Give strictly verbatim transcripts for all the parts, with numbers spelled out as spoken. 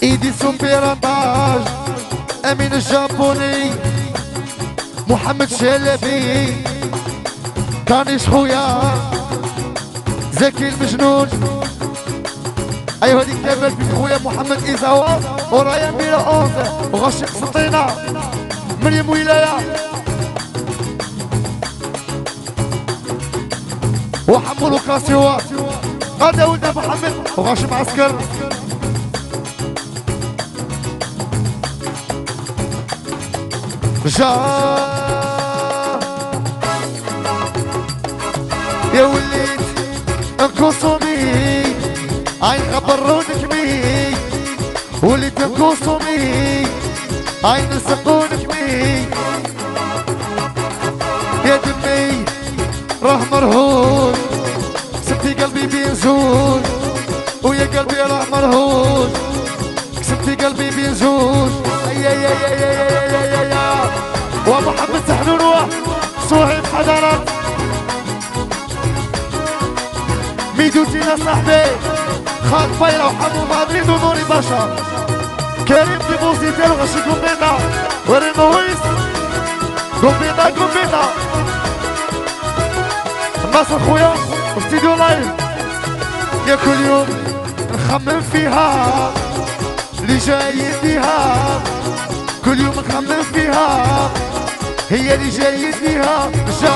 ايدي سوبيراتاج امين الجابوني محمد شلبي كانيش خويا زكي المجنون. ايوا هذيك كامل بنت خويا محمد ايزاوا ورايا ميرا اونز وغشق سطينه مريم ولايه وحمولو كاسيوا هذا ولد محمد وغاشم عسكر. جا يا وليت انكوصومي عين خبرونك مي وليت انكوصومي عين نسقونك مي يا دمي راه مرهون كسبتي قلبي بينزول ويا قلبي راه مرهون كسبتي قلبي بينزول. يا يا يا يا يا يا يا ومحمد سحنون صهيب حضرت ميدوتينا صاحبي خالد فايرة وحمو مدريد ونوري باشا كريم ديبوزيتير غشي كومبينا وري مويس كومبينا كومبينا ناصر خويا واستديو لايف. يا كل يوم نخمم فيها اللي جاي يديها كل يوم نخمم فيها هي اللي جاي يديها. جا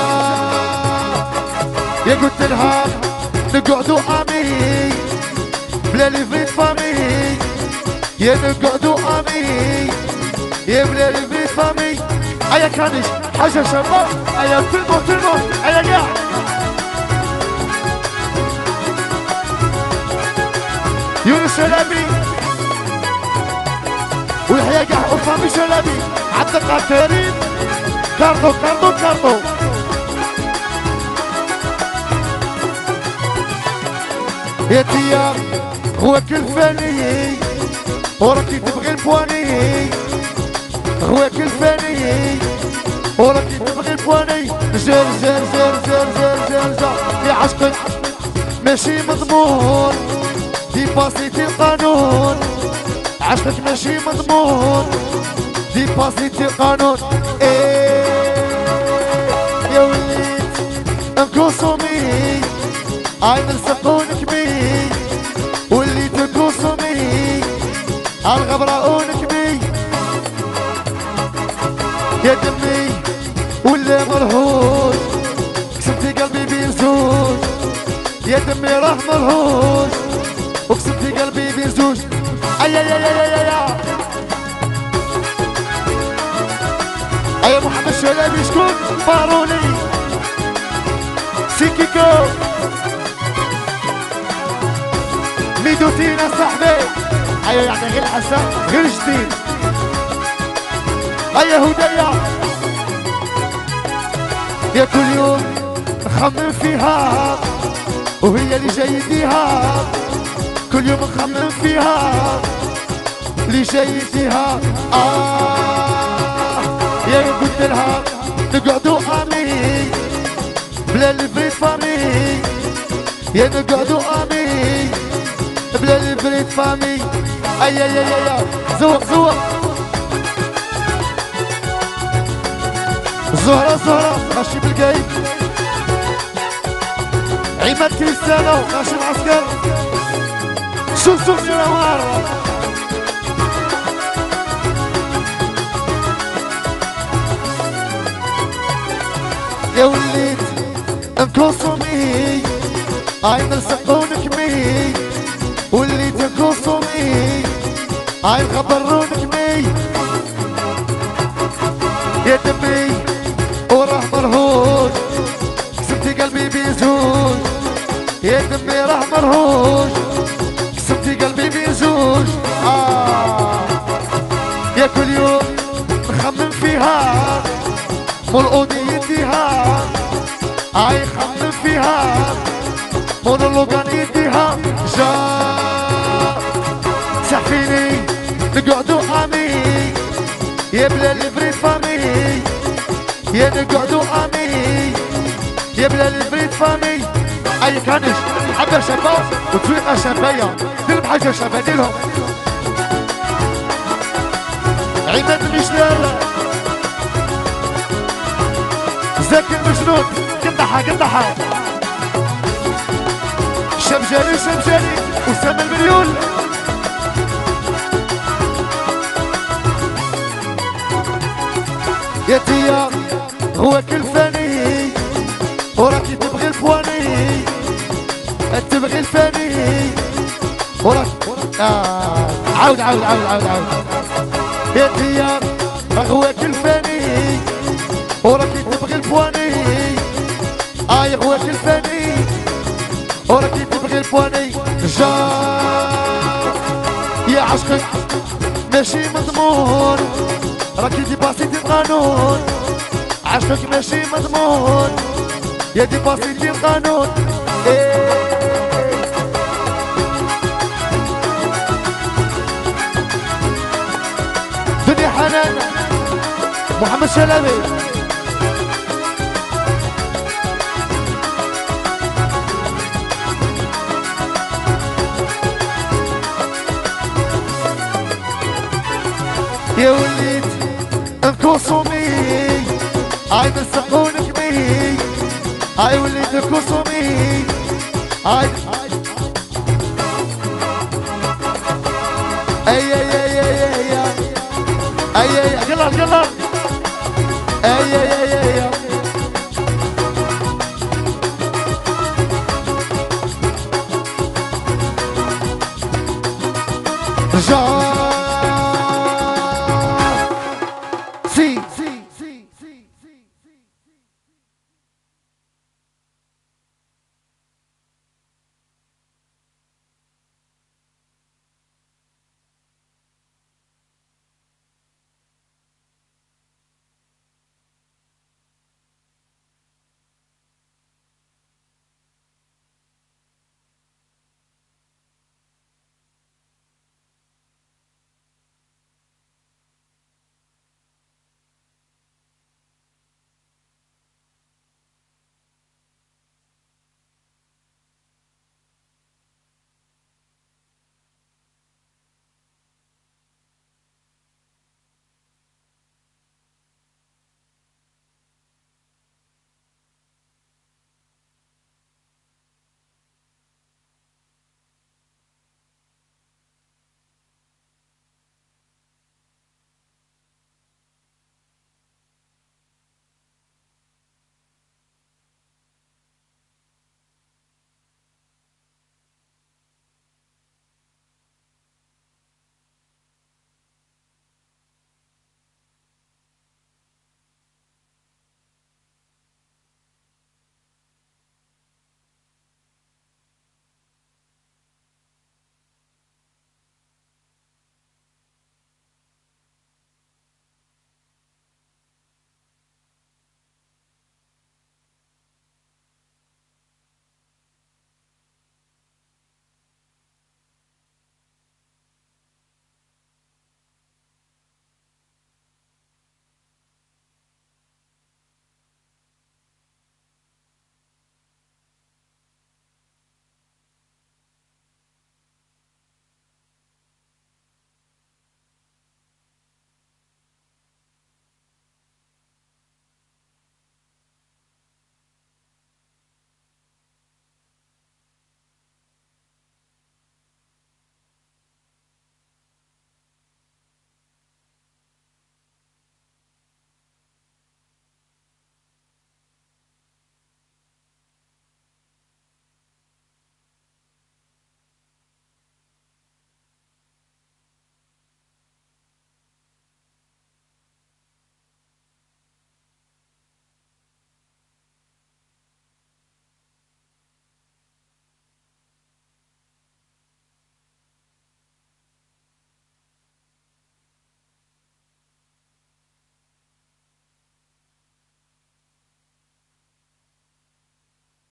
يا قلت لها نقعدو امي بلا لي فريد فامي يا نقعدو امي يا بلا لي فريد فامي. ايا كانش حاجه شابه ايا تلمو تلمو ايا كاع يونس شلبي ويحيى كاع وفامي شلبي عبد القادر كاردو كاردو كاردو. يا تيار غواك الفاني وراكي تبغي البواني غواك الفاني وراكي تبغي البواني. زر زر زر زر زر زر زر يا عشقك ماشي مضمون ديباسيتي القانون عشقك ماشي مضمون ديباسيتي القانون. ايه يا وليت انكوصومي عين نسقونك بي واللي تنكوصومي عالغبراونك بي يا دمي ولا مرهون كسبتي قلبي بينزوج يا دمي راه مرهون وكسبتي قلبي بينزوج. ايا يا يا يا يا ايا محمد شلبي شكون باروني سيكيكو ميدوتينا صاحبي. ايا يعني غير حسن غير جديد. ايا هدايا يا كل يوم نخمم فيها وهي اللي جاي يديها كل يوم نخمم فيها اللي جاي يديها. اه يا قلت لها نقعدو امي بلا البريد فامي يا نقعدو امي بلا البريد فامي. ايا يا يا يا زوق زوق زهرة زهرة ماشي بالقايد عماد كريستيانو ماشي العسكر شوف شوف شنوار. يا وليت انكوصومي عين نسقونك مي واللي تنكوصومي عين خبرونك مي يا دمي وراه مرهون كسبتي قلبي بيزوج يا دمي راه مرهون كسبتي قلبي بيزوج. آه يا كل يوم نخمم فيها مولودي يديها عاي خمم فيها مونولوغان يديها. جا سحفيني نقعدو امي يا بلا البريد فامي يا نقعدو امي يا بلا البريد فامي. اي كانش حبه شباب وتفيقه شبايه دير بحاجه شبه ديرهم عماد المشلال زكي المجنون قطعها قطعها شمجاني شمجاني أسامة المليون يا تيا هو كل فاني وراكي تبغي الفواني تبغي الفاني وراك آه. عاود عاود عاود عاود عاود يا تيا هو كل فاني وراكي تبغي الفواني آه يا هو كل فاني وراكي تبغي الفواني جا يا عشقك ماشي مضمون راكي ديباسيتي القانون عشقك ماشي مضمون يا ديباسيتي القانون إيه. دنيا حنان محمد شلبي يا وليد انكوصومي هاي مسقونك مي هاي وليد انكوصومي هاي اي اي اي اي اي اي اي قلر قلر اي اي اي اي رجال